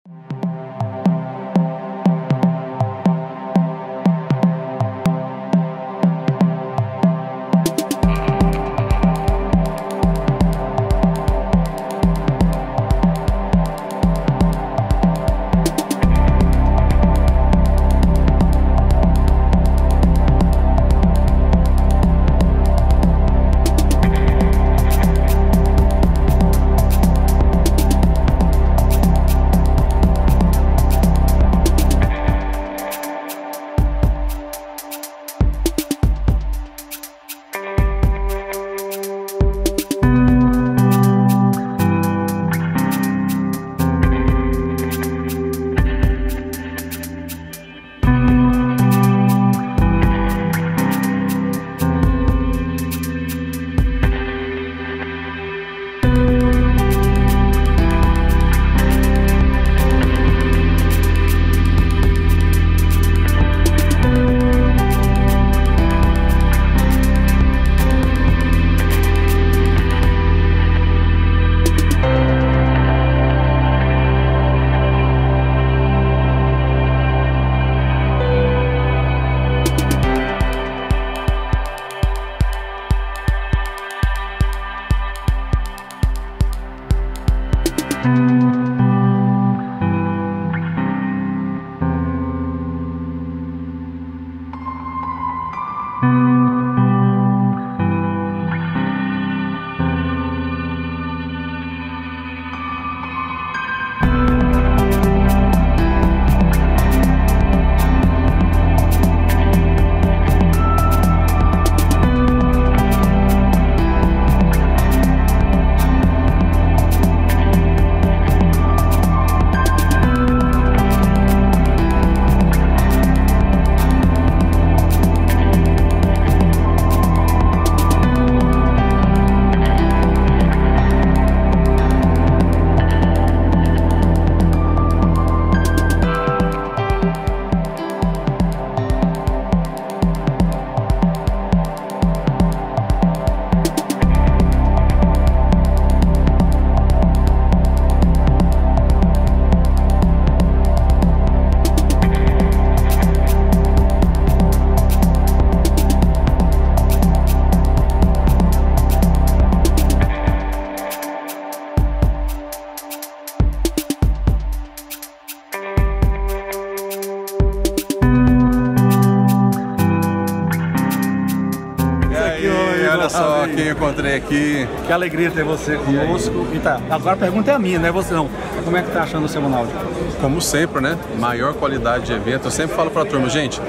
Olha só quem eu encontrei aqui. Que alegria ter você conosco. E tá, agora a pergunta é a minha, não é você não. Como é que tá achando o Semanal? Como sempre, né? Maior qualidade de evento. Eu sempre falo pra turma, gente,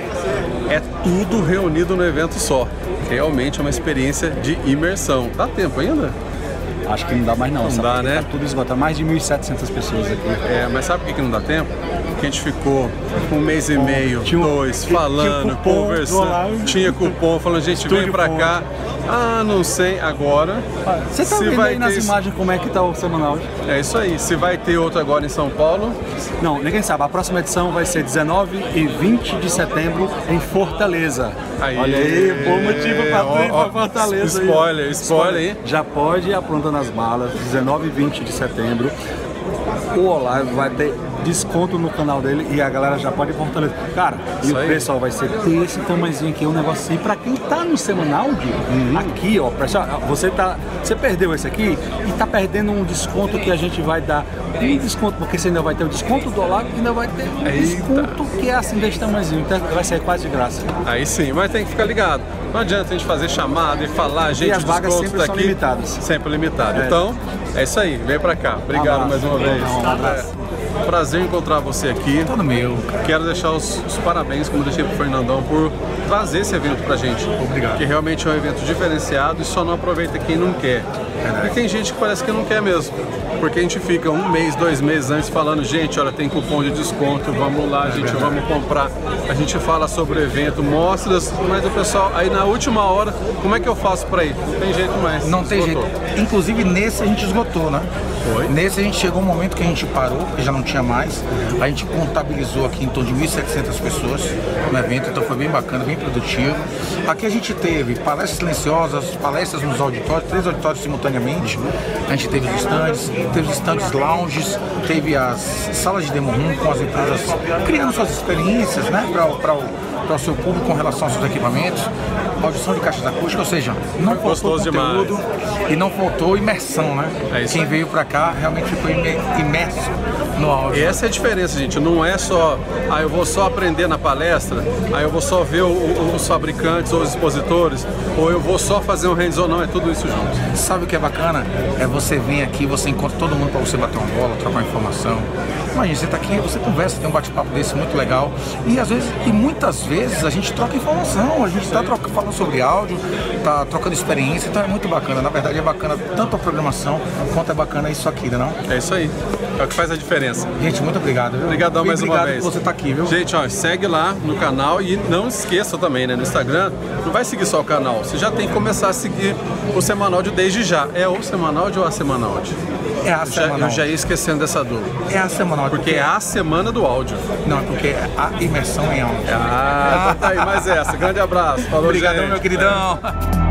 é tudo reunido no evento só. Realmente é uma experiência de imersão. Dá tempo ainda? Acho que não dá mais não. Não dá, né? Tá tudo esgotado. Mais de 1.700 pessoas aqui. É, mas sabe por que não dá tempo? Porque a gente ficou um mês e meio, dois, falando, conversando. Tinha cupom, falando, gente, vem pra cá. Ah, não sei, agora. Você tá vendo aí nas imagens como é que tá o Semanal? É isso aí. Se vai ter outro agora em São Paulo? Não, ninguém sabe. A próxima edição vai ser 19 e 20 de setembro em Fortaleza. Aí, olha aí, bom motivo pra tu ir pra Fortaleza. Spoiler aí. Já pode ir aprontando as malas, 19 e 20 de setembro. O Olive vai ter desconto no canal dele e a galera já pode ir Fortaleza. Cara, e o pessoal vai ser desse tamanhozinho aqui, um negocinho pra quem tá no Semanal, aqui, ó, pessoal, você perdeu esse aqui e tá perdendo um desconto que a gente vai dar. Um desconto, porque você ainda vai ter o desconto do Olive e ainda vai ter um desconto que é assim desse tamanhozinho, então vai ser quase de graça. Aí sim, mas tem que ficar ligado. Não adianta a gente fazer chamada e falar, gente, e as vagas sempre são limitadas. Sempre limitado. Então, é isso aí, vem pra cá. Obrigado mais uma vez. Um abraço. Prazer em encontrar você aqui. Todo meu. Quero deixar os parabéns, como eu deixei pro Fernandão, por trazer esse evento pra gente. Obrigado. Que realmente é um evento diferenciado e só não aproveita quem não quer. E tem gente que parece que não quer mesmo. Porque a gente fica um mês, 2 meses antes falando, gente, olha, tem cupom de desconto, vamos lá, gente, vamos comprar. A gente fala sobre o evento, mostra, mas o pessoal, aí na última hora, como é que eu faço pra ir? Não tem jeito mais. Não tem jeito. Inclusive nesse a gente esgotou, né? Foi? Nesse a gente chegou um momento que a gente parou, porque já não tinha mais. A gente contabilizou aqui em torno de 1.700 pessoas no evento, então foi bem bacana, bem produtivo. Aqui a gente teve palestras silenciosas, palestras nos auditórios, 3 auditórios simultâneos simultaneamente. A gente teve os stands lounges, teve as salas de demo room com as empresas criando suas experiências, né, para o seu público com relação aos seus equipamentos, audição de caixas acústicas, ou seja, não faltou conteúdo demais. E não faltou imersão, né? Quem veio para cá realmente ficou imerso no áudio. E essa é a diferença, gente, não é só, eu vou só aprender na palestra, eu vou só ver os fabricantes ou os expositores, ou eu vou só fazer um hands-on, não, é tudo isso junto. Sabe o que é bacana? É você vir aqui, você encontra todo mundo para você bater uma bola, trocar informação. Imagina, você está aqui, você conversa, tem um bate-papo desse muito legal. E muitas vezes a gente troca informação, a gente está falando sobre áudio, está trocando experiência, então é muito bacana. Na verdade é bacana tanto a programação quanto é bacana isso aqui, não? É isso aí, é o que faz a diferença. Gente, muito obrigado, viu? Obrigadão mais uma vez. Por você estar aqui, viu? Gente, segue lá no canal e não esqueça também, né, no Instagram, não vai seguir só o canal, você já tem que começar a seguir o Semanáudio desde já. É o Semanáudio ou a Semanáudio? É a Semanáudio. Eu já ia esquecendo dessa dúvida. É a Semanáudio. Porque é a semana do áudio. Não, porque a imersão em áudio. Então tá aí, mais essa. Grande abraço. Falou, obrigadão, meu queridão.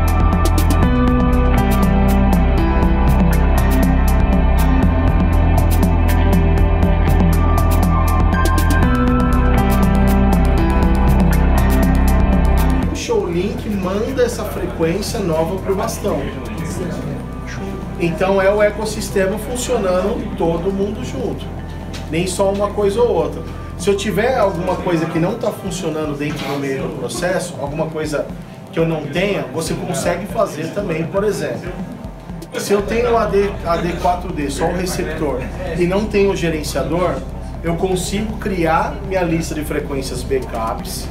O ShowLink manda essa frequência nova para o bastão. Então é o ecossistema funcionando, todo mundo junto, nem só uma coisa ou outra. Se eu tiver alguma coisa que não está funcionando dentro do meio do processo, alguma coisa que eu não tenha, você consegue fazer também, por exemplo. Se eu tenho o AD4D, só o receptor, e não tenho o gerenciador, eu consigo criar minha lista de frequências backups,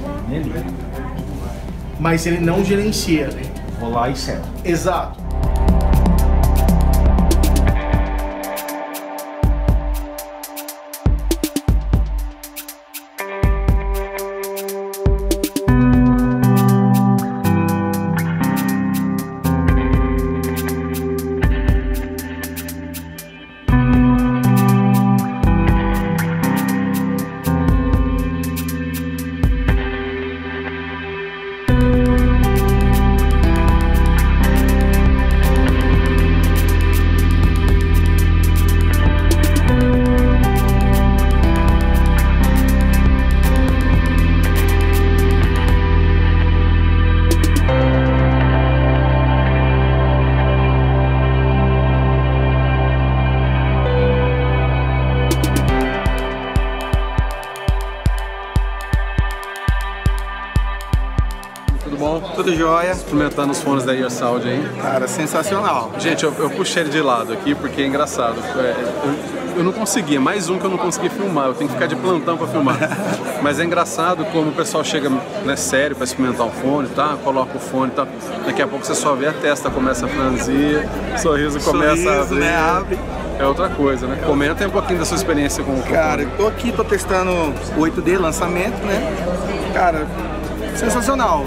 mas ele não gerencia. Vou lá e seto. Exato. Tudo jóia. Experimentando os fones da Earsound aí. Cara, sensacional. Gente, eu puxei ele de lado aqui porque é engraçado. Eu não consegui, mais um que eu não consegui filmar. Eu tenho que ficar de plantão para filmar. Mas é engraçado como o pessoal chega, né, sério para experimentar o fone, tá? Coloca o fone, tá? Daqui a pouco você só vê a testa começa a franzir, o sorriso começa a abrir. Né, abre. É outra coisa, né? Comenta aí um pouquinho da sua experiência com o fone. Cara, eu tô aqui, tô testando o 8D lançamento, né? Cara, sensacional.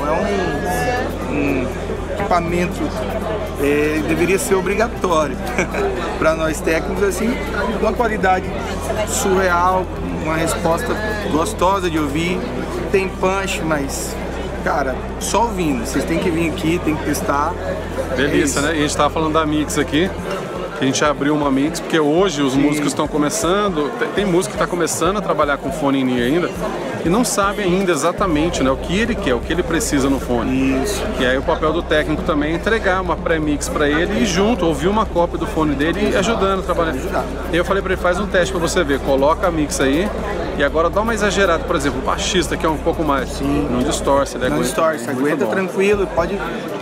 É um equipamento, deveria ser obrigatório para nós técnicos, assim, uma qualidade surreal, uma resposta gostosa de ouvir, tem punch, mas, cara, só ouvindo, vocês têm que vir aqui, tem que testar. Delícia, né? E a gente tava falando da Mix aqui, que a gente abriu uma Mix, porque hoje os músicos estão começando, tem músico que está começando a trabalhar com fone in ear ainda, e não sabe ainda exatamente, né, o que ele quer, o que ele precisa no fone. Isso. E aí o papel do técnico também é entregar uma pré-mix para ele e junto, ouvir uma cópia do fone dele e ajudando a trabalhar. E eu falei para ele, faz um teste para você ver, coloca a mix aí e agora dá uma exagerada, por exemplo, o baixista que é um pouco mais, não distorce, ele não distorce, aguenta tranquilo, pode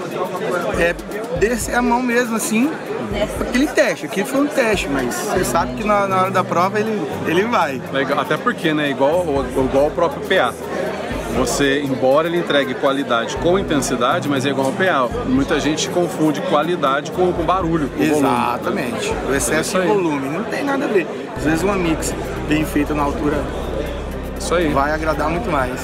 descer a mão mesmo assim. Aquele teste, aqui foi um teste, mas você sabe que na hora da prova ele vai. Legal, até porque, né, igual o próprio PA. Você, embora ele entregue qualidade com intensidade, mas é igual ao PA. Muita gente confunde qualidade com barulho, com exatamente, volume. O excesso de volume, não tem nada a ver. Às vezes uma mix bem feita na altura isso aí vai agradar muito mais.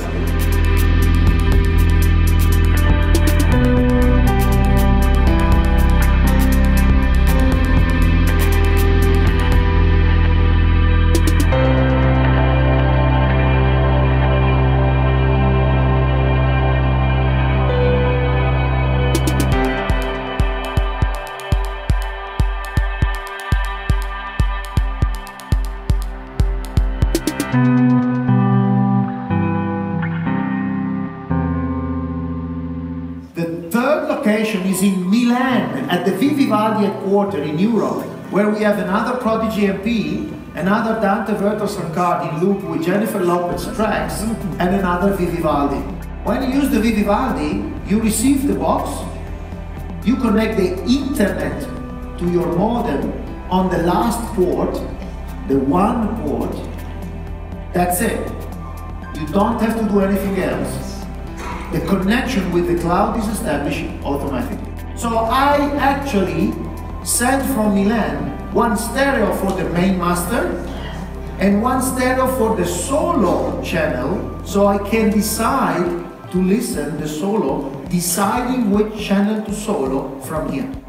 The third location is in Milan, at the Vivaldi headquarters in Europe, where we have another Prodigy MP, another Dante Verto-Sarcardi in loop with Jennifer Lopez tracks, and another Vivaldi. When you use the Vivaldi, you receive the box, you connect the internet to your modem on the last port, the one port, that's it. You don't have to do anything else. The connection with the cloud is established automatically. So I actually sent from Milan one stereo for the main master and one stereo for the solo channel, so I can decide to listen the solo, deciding which channel to solo from here.